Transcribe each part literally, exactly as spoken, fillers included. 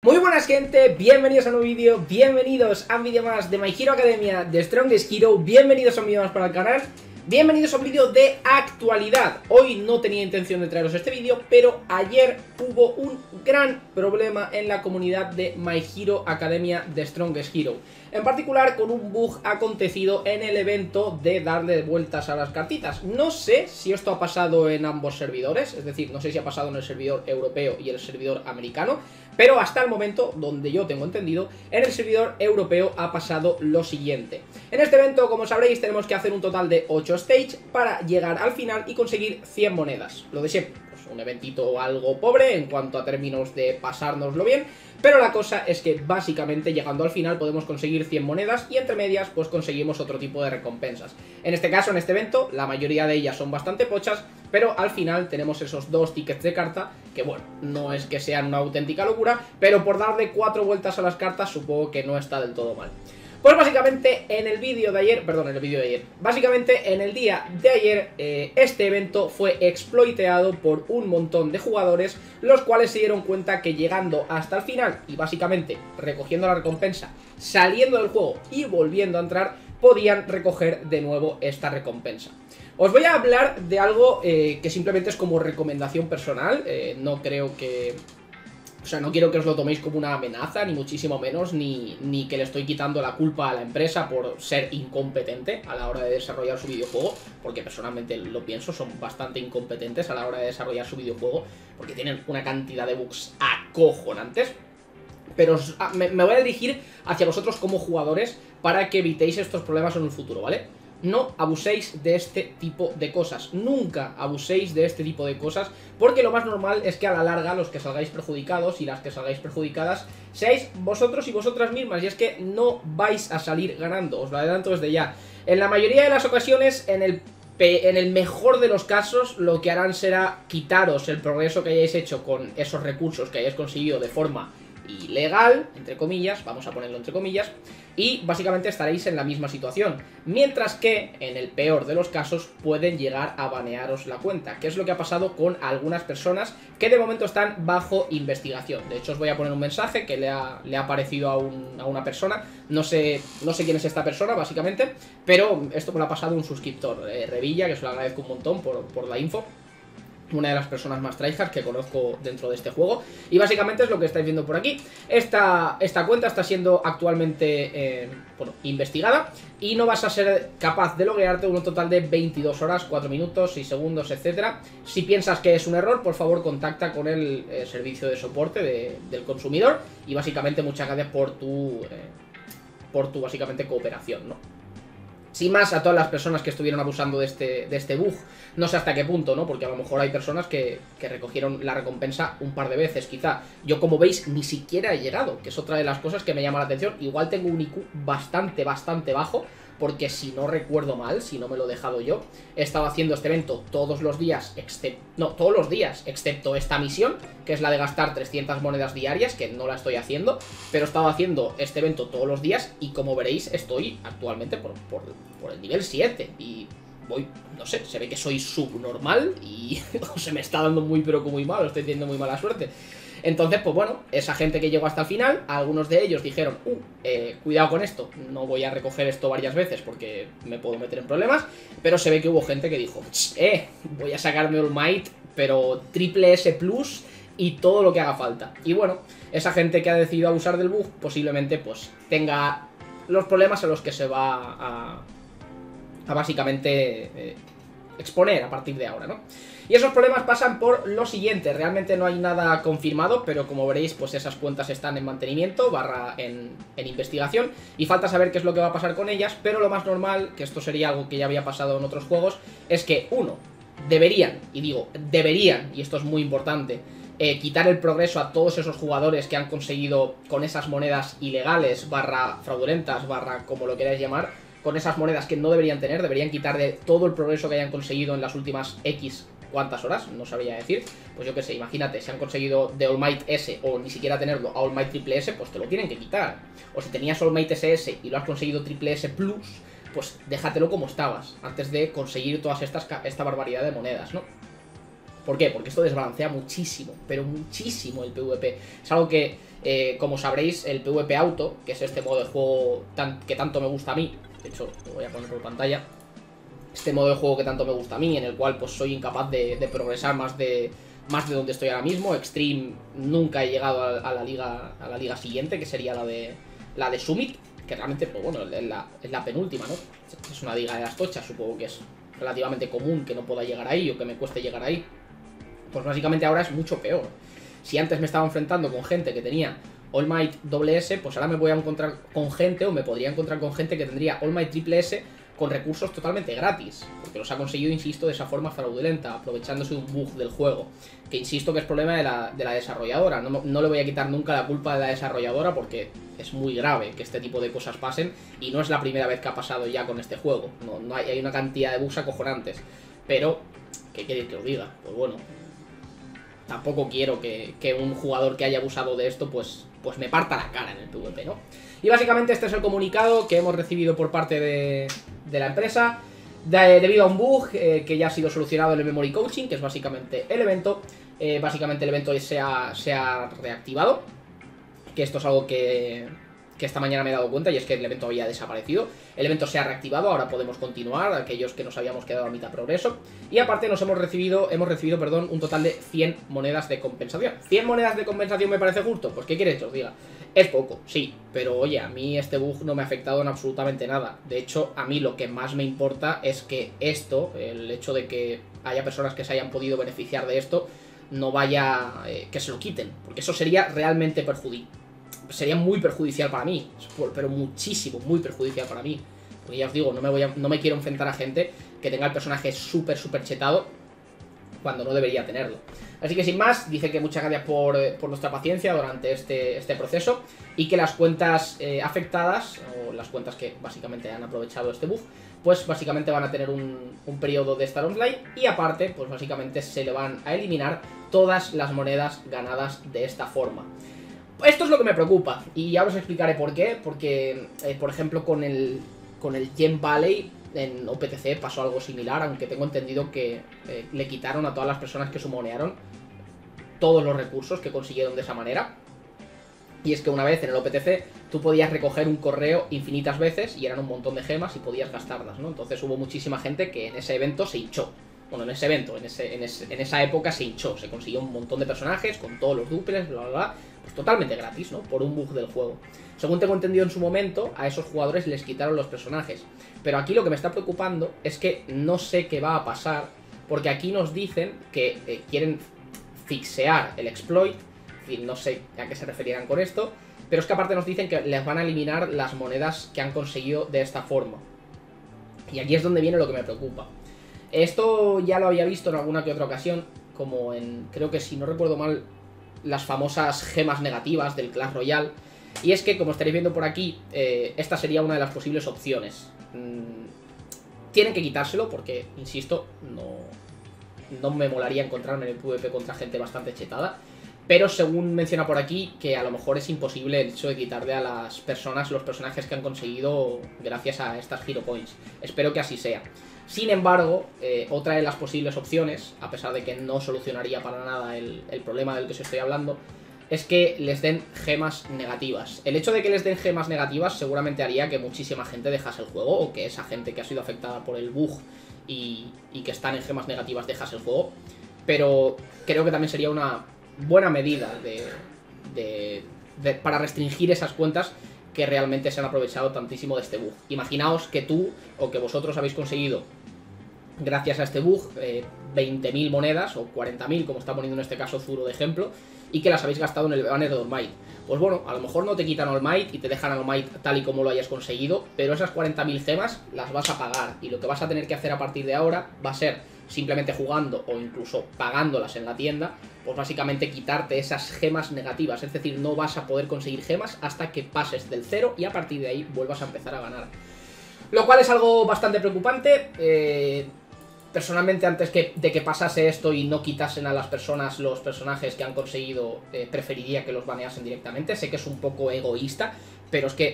Muy buenas gente, bienvenidos a un nuevo vídeo, bienvenidos a un vídeo más de My Hero Academia de Strongest Hero, bienvenidos a un vídeo más para el canal, bienvenidos a un vídeo de actualidad. Hoy no tenía intención de traeros este vídeo, pero ayer hubo un gran problema en la comunidad de My Hero Academia de Strongest Hero. En particular con un bug acontecido en el evento de darle vueltas a las cartitas. No sé si esto ha pasado en ambos servidores, es decir, no sé si ha pasado en el servidor europeo y el servidor americano, pero hasta el momento, donde yo tengo entendido, en el servidor europeo ha pasado lo siguiente. En este evento, como sabréis, tenemos que hacer un total de ocho stages para llegar al final y conseguir cien monedas. Lo de siempre, pues un eventito algo pobre en cuanto a términos de pasárnoslo bien, pero la cosa es que básicamente llegando al final podemos conseguir cien monedas y entre medias pues conseguimos otro tipo de recompensas. En este caso, en este evento, la mayoría de ellas son bastante pochas, pero al final tenemos esos dos tickets de carta que bueno, no es que sean una auténtica locura, pero por darle cuatro vueltas a las cartas supongo que no está del todo mal. Pues básicamente en el vídeo de ayer, perdón, en el vídeo de ayer, básicamente en el día de ayer eh, este evento fue exploiteado por un montón de jugadores, los cuales se dieron cuenta que llegando hasta el final y básicamente recogiendo la recompensa, saliendo del juego y volviendo a entrar, podían recoger de nuevo esta recompensa. Os voy a hablar de algo eh, que simplemente es como recomendación personal, eh, no creo que... O sea, no quiero que os lo toméis como una amenaza, ni muchísimo menos, ni, ni que le estoy quitando la culpa a la empresa por ser incompetente a la hora de desarrollar su videojuego, porque personalmente lo pienso, son bastante incompetentes a la hora de desarrollar su videojuego, porque tienen una cantidad de bugs acojonantes. Pero os, a, me, me voy a dirigir hacia vosotros como jugadores para que evitéis estos problemas en el futuro, ¿vale? No abuséis de este tipo de cosas, nunca abuséis de este tipo de cosas, porque lo más normal es que a la larga los que salgáis perjudicados y las que salgáis perjudicadas seáis vosotros y vosotras mismas, y es que no vais a salir ganando, os lo adelanto desde ya. En la mayoría de las ocasiones, en el, en el mejor de los casos, lo que harán será quitaros el progreso que hayáis hecho con esos recursos que hayáis conseguido de forma ilegal, entre comillas, vamos a ponerlo entre comillas, y básicamente estaréis en la misma situación, mientras que en el peor de los casos pueden llegar a banearos la cuenta, que es lo que ha pasado con algunas personas que de momento están bajo investigación. De hecho os voy a poner un mensaje que le ha, le ha aparecido a, un, a una persona, no sé, no sé quién es esta persona básicamente, pero esto me lo ha pasado un suscriptor, eh, Revilla, que se lo agradezco un montón por, por la info. Una de las personas más tryhard que conozco dentro de este juego. Y básicamente es lo que estáis viendo por aquí. Esta, esta cuenta está siendo actualmente eh, bueno, investigada. Y no vas a ser capaz de loguearte un total de veintidós horas, cuatro minutos, seis segundos, etcétera. Si piensas que es un error, por favor contacta con el eh, servicio de soporte de, del consumidor. Y básicamente muchas gracias por tu, eh, por tu básicamente cooperación, ¿no? Sin más, a todas las personas que estuvieron abusando de este, de este bug, no sé hasta qué punto, ¿no? Porque a lo mejor hay personas que, que recogieron la recompensa un par de veces, quizá. Yo, como veis, ni siquiera he llegado, que es otra de las cosas que me llama la atención. Igual tengo un I Q bastante, bastante bajo, porque si no recuerdo mal, si no me lo he dejado yo, he estado haciendo este evento todos los días, excepto... No, todos los días, excepto esta misión, que es la de gastar trescientas monedas diarias, que no la estoy haciendo, pero he estado haciendo este evento todos los días y como veréis estoy actualmente por, por, por el nivel siete y voy, no sé, se ve que soy subnormal y se me está dando muy pero que muy mal, estoy teniendo muy mala suerte. Entonces, pues bueno, esa gente que llegó hasta el final, algunos de ellos dijeron, uh, eh, cuidado con esto, no voy a recoger esto varias veces porque me puedo meter en problemas, pero se ve que hubo gente que dijo, eh, voy a sacarme All Might, pero triple S plus y todo lo que haga falta. Y bueno, esa gente que ha decidido abusar del bug posiblemente pues tenga los problemas a los que se va a, a básicamente eh, exponer a partir de ahora, ¿no? Y esos problemas pasan por lo siguiente, realmente no hay nada confirmado, pero como veréis, pues esas cuentas están en mantenimiento, barra en, en investigación, y falta saber qué es lo que va a pasar con ellas, pero lo más normal, que esto sería algo que ya había pasado en otros juegos, es que, uno, deberían, y digo, deberían, y esto es muy importante, eh, quitar el progreso a todos esos jugadores que han conseguido con esas monedas ilegales, barra fraudulentas, barra como lo queráis llamar, con esas monedas que no deberían tener, deberían quitar de todo el progreso que hayan conseguido en las últimas X cuántas horas, no sabría decir, pues yo qué sé, imagínate, si han conseguido de All Might S o ni siquiera tenerlo a All Might Triple S, pues te lo tienen que quitar. O si tenías All Might S S y lo has conseguido Triple S Plus, pues déjatelo como estabas, antes de conseguir todas estas, esta barbaridad de monedas, ¿no? ¿Por qué? Porque esto desbalancea muchísimo, pero muchísimo el PvP. Es algo que, eh, como sabréis, el PvP auto, que es este modo de juego tan, que tanto me gusta a mí, de hecho, lo voy a poner por pantalla, este modo de juego que tanto me gusta a mí, en el cual pues soy incapaz de, de progresar más de, más de donde estoy ahora mismo. Extreme nunca he llegado a, a, la liga, a la liga siguiente, que sería la de, la de Summit, que realmente, pues bueno, es la, es la penúltima, ¿no? Es una liga de las tochas, supongo que es relativamente común que no pueda llegar ahí o que me cueste llegar ahí. Pues básicamente ahora es mucho peor. Si antes me estaba enfrentando con gente que tenía All Might doble S, pues ahora me voy a encontrar con gente, o me podría encontrar con gente que tendría All Might triple S con recursos totalmente gratis, porque los ha conseguido, insisto, de esa forma fraudulenta, aprovechándose de un bug del juego, que insisto que es problema de la, de la desarrolladora. No, no le voy a quitar nunca la culpa de la desarrolladora, porque es muy grave que este tipo de cosas pasen, y no es la primera vez que ha pasado ya con este juego. No, no hay, hay una cantidad de bugs acojonantes, pero ¿qué queréis que os diga? Pues bueno, tampoco quiero que, que un jugador que haya abusado de esto pues, pues me parta la cara en el PvP, ¿no? Y básicamente este es el comunicado que hemos recibido por parte de, de la empresa, de, debido a un bug eh, que ya ha sido solucionado en el Memory Coaching, que es básicamente el evento. Eh, básicamente el evento se ha, se ha reactivado, que esto es algo que, que esta mañana me he dado cuenta, y es que el evento había desaparecido. El evento se ha reactivado, ahora podemos continuar, aquellos que nos habíamos quedado a mitad progreso. Y aparte nos hemos recibido, hemos recibido, perdón, un total de cien monedas de compensación. ¿cien monedas de compensación me parece justo? Pues ¿qué queréis que os diga? Es poco, sí, pero oye, a mí este bug no me ha afectado en absolutamente nada. De hecho, a mí lo que más me importa es que esto, el hecho de que haya personas que se hayan podido beneficiar de esto, no vaya, eh, que se lo quiten, porque eso sería realmente perjudicial. Sería muy perjudicial para mí, pero muchísimo, muy perjudicial para mí. Porque ya os digo, no me, voy a, no me quiero enfrentar a gente que tenga el personaje súper, súper chetado cuando no debería tenerlo. Así que sin más, dice que muchas gracias por, por nuestra paciencia durante este, este proceso, y que las cuentas eh, afectadas, o las cuentas que básicamente han aprovechado este bug, pues básicamente van a tener un, un periodo de estar online, y aparte, pues básicamente se le van a eliminar todas las monedas ganadas de esta forma. Esto es lo que me preocupa, y ya os explicaré por qué. Porque, eh, por ejemplo, con el, con el Gem Valley en O P T C pasó algo similar, aunque tengo entendido que eh, le quitaron a todas las personas que sumonearon todos los recursos que consiguieron de esa manera. Y es que una vez en el O P T C tú podías recoger un correo infinitas veces y eran un montón de gemas y podías gastarlas, ¿no? Entonces hubo muchísima gente que en ese evento se hinchó. Bueno, en ese evento, en, ese, en, ese, en esa época se hinchó, se consiguió un montón de personajes con todos los duples, bla, bla, bla, pues totalmente gratis, ¿no? Por un bug del juego. Según tengo entendido en su momento, a esos jugadores les quitaron los personajes. Pero aquí lo que me está preocupando es que no sé qué va a pasar, porque aquí nos dicen que eh, quieren fixear el exploit, y no sé a qué se referirán con esto, pero es que aparte nos dicen que les van a eliminar las monedas que han conseguido de esta forma. Y aquí es donde viene lo que me preocupa. Esto ya lo había visto en alguna que otra ocasión, como en, creo que si no recuerdo mal, las famosas gemas negativas del Clash Royale. Y es que, como estaréis viendo por aquí, eh, esta sería una de las posibles opciones. Mm, tienen que quitárselo porque, insisto, no, no me molaría encontrarme en el PvP contra gente bastante chetada. Pero según menciona por aquí, que a lo mejor es imposible el hecho de quitarle a las personas los personajes que han conseguido gracias a estas Hero Points. Espero que así sea. Sin embargo, eh, otra de las posibles opciones, a pesar de que no solucionaría para nada el, el problema del que os estoy hablando, es que les den gemas negativas. El hecho de que les den gemas negativas seguramente haría que muchísima gente dejase el juego, o que esa gente que ha sido afectada por el bug y, y que están en gemas negativas dejase el juego. Pero creo que también sería una buena medida de, de, de, para restringir esas cuentas que realmente se han aprovechado tantísimo de este bug. Imaginaos que tú o que vosotros habéis conseguido, gracias a este bug, eh, veinte mil monedas o cuarenta mil, como está poniendo en este caso Zuro de ejemplo, y que las habéis gastado en el banner de All Might. Pues bueno, a lo mejor no te quitan All Might y te dejan All Might tal y como lo hayas conseguido, pero esas cuarenta mil gemas las vas a pagar, y lo que vas a tener que hacer a partir de ahora va a ser simplemente jugando o incluso pagándolas en la tienda, pues básicamente quitarte esas gemas negativas. Es decir, no vas a poder conseguir gemas hasta que pases del cero y a partir de ahí vuelvas a empezar a ganar. Lo cual es algo bastante preocupante. Eh, personalmente, antes que, de que pasase esto y no quitasen a las personas los personajes que han conseguido, eh, preferiría que los baneasen directamente. Sé que es un poco egoísta, pero es que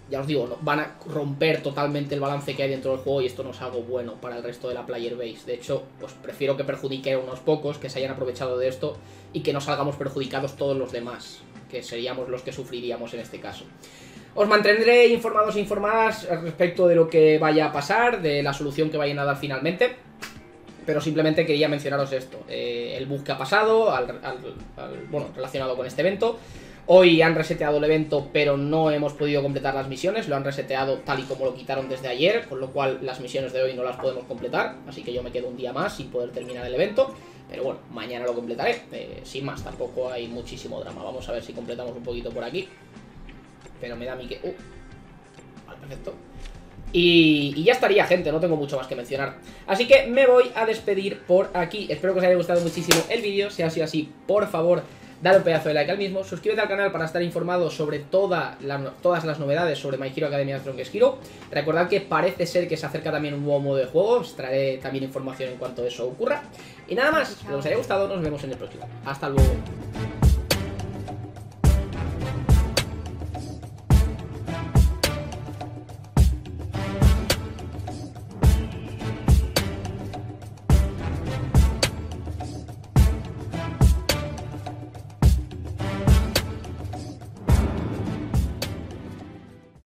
ya os digo, no, van a romper totalmente el balance que hay dentro del juego y esto no es algo bueno para el resto de la player base. De hecho, pues prefiero que perjudique a unos pocos que se hayan aprovechado de esto y que no salgamos perjudicados todos los demás, que seríamos los que sufriríamos en este caso. Os mantendré informados e informadas respecto de lo que vaya a pasar, de la solución que vayan a dar finalmente. Pero simplemente quería mencionaros esto, eh, el bug que ha pasado, al, al, al, bueno, relacionado con este evento. Hoy han reseteado el evento, pero no hemos podido completar las misiones, lo han reseteado tal y como lo quitaron desde ayer, con lo cual las misiones de hoy no las podemos completar, así que yo me quedo un día más sin poder terminar el evento. Pero bueno, mañana lo completaré, eh, sin más, tampoco hay muchísimo drama. Vamos a ver si completamos un poquito por aquí. Pero me da a mí que... Uh, vale, perfecto. Y, y ya estaría, gente, no tengo mucho más que mencionar. Así que me voy a despedir por aquí. Espero que os haya gustado muchísimo el vídeo. Si ha sido así, por favor, dale un pedazo de like al mismo. Suscríbete al canal para estar informado sobre toda la, todas las novedades sobre My Hero Academia Strongest Hero. Recordad que parece ser que se acerca también un nuevo modo de juego. Os traeré también información en cuanto eso ocurra. Y nada más, espero que os haya gustado. Nos vemos en el próximo. Hasta luego.